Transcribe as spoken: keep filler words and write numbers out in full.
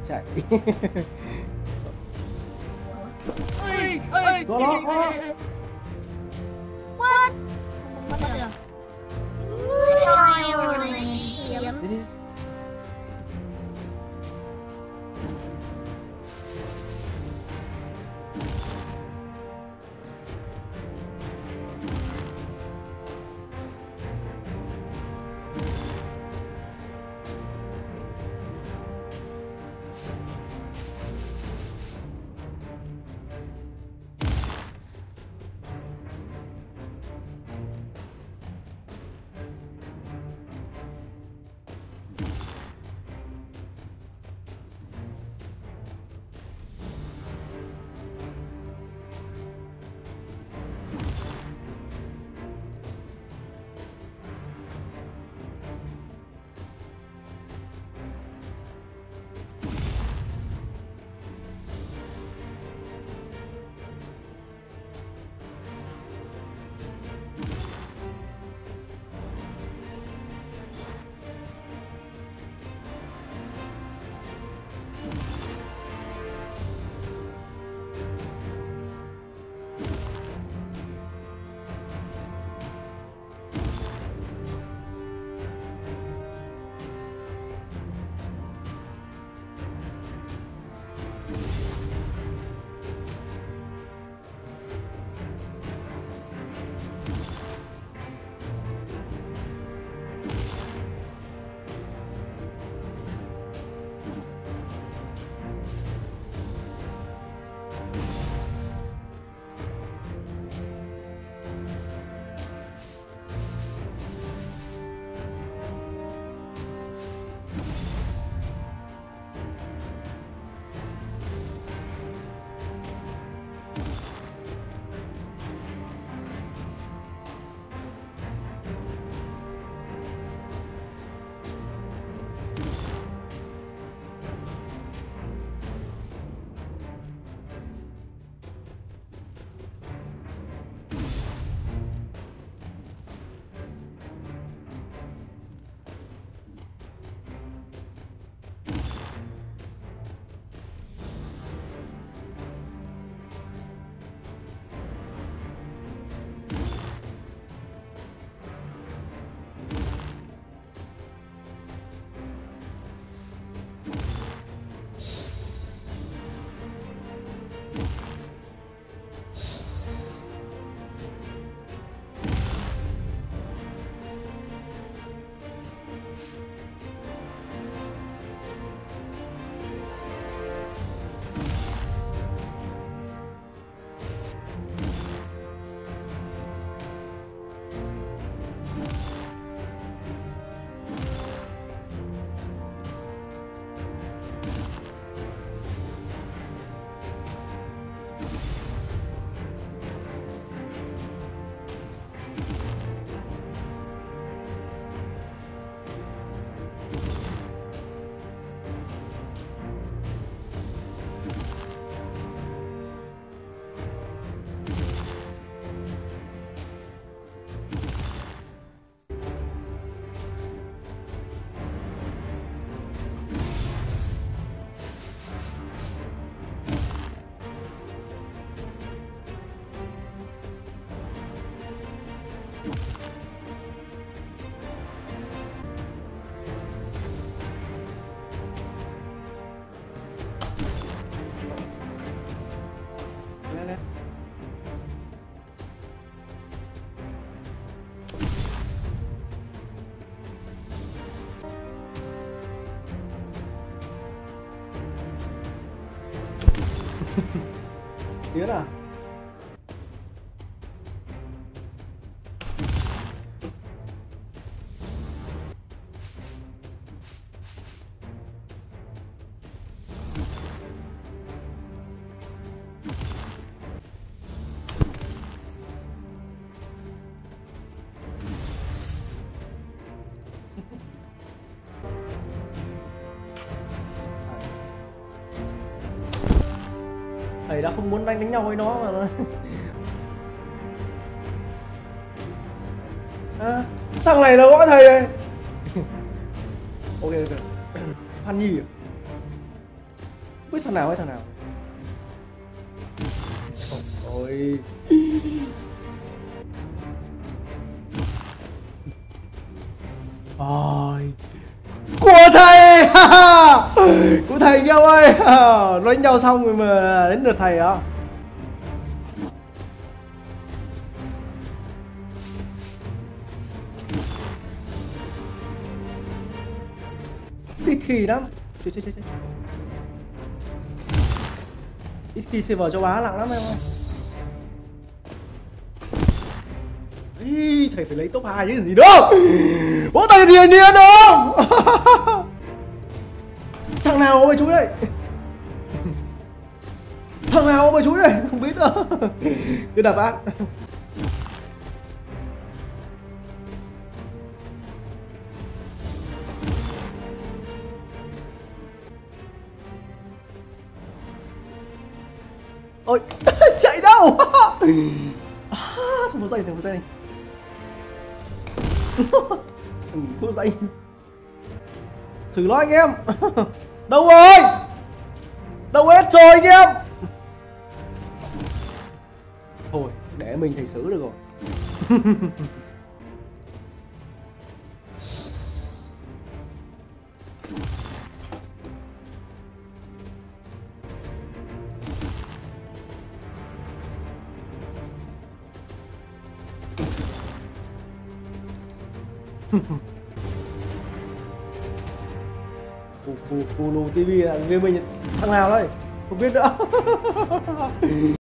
chạy. Ơi ơi Có nó, có nó. What? Không bắt được. Đi đi. Tiến à? Thầy đã không muốn đánh đánh nhau với nó mà. À, thằng này nó gọi thầy đây. Ok ok. Phan Nhi à? Không biết thằng nào hay thằng nào. Ôi. Ôi. Của thầy. Của thầy nhau ơi. Đánh nhau xong rồi mà đến lượt thầy hả? Ít khi lắm. Chết chết chết chết. Ít khi server châu Á nặng lắm em ơi. Ý, thầy phải lấy top hai chứ gì đâu. Bố thầy thì điên đâu. Thằng nào mày chú đây? Thằng nào mày chú đây? Không biết đâu. Cứ đập á. Ôi, chạy đâu? À, thằng một giây, thằng một giây. Một giây. Xử nó anh em. Đâu rồi? Đâu hết rồi anh em? Thôi, để mình thầy xử được rồi. Hulu ti vi là game mình thằng nào đây? Không biết nữa.